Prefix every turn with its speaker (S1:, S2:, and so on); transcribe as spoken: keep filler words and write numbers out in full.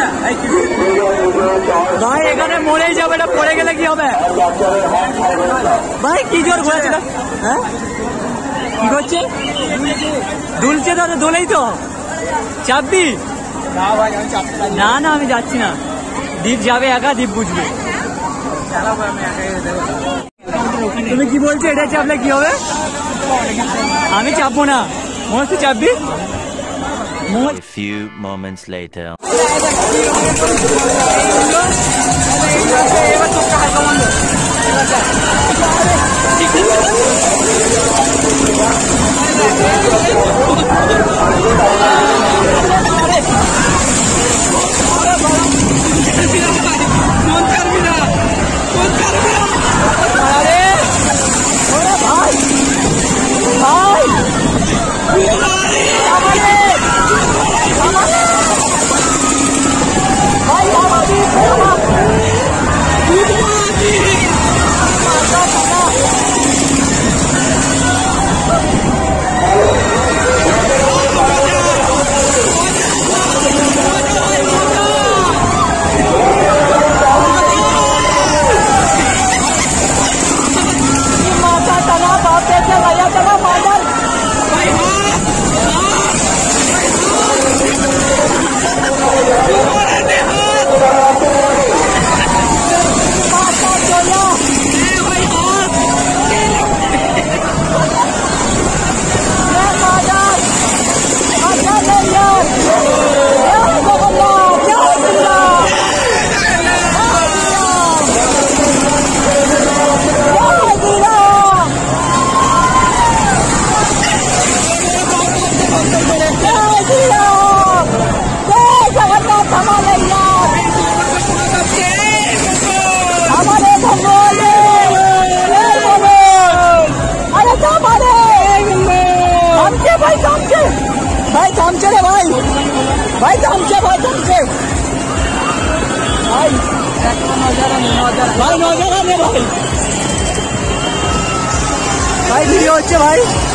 S1: ভাই এখানে মরেই যাবে, এটা পড়ে গেলে কি হবে ভাই? কি জোর ঘোরাছিল, হ্যাঁ কি করছে? দুলছে তো, দোলেই তো চাপবি না? না আমি যাচ্ছি না, দীপ যাবে একা, দীপ বুঝবে। তুমি কি বলছো, এটা চাপলে কি হবে? আমি চাপবো না, মনে হচ্ছে চাপবি।
S2: A few moments later. भाई थमचे रे भाई, भाई थमचे, भाई थमचे भाई, भाई नौजवान है भाई, भाई वीडियो अच्छे भाई।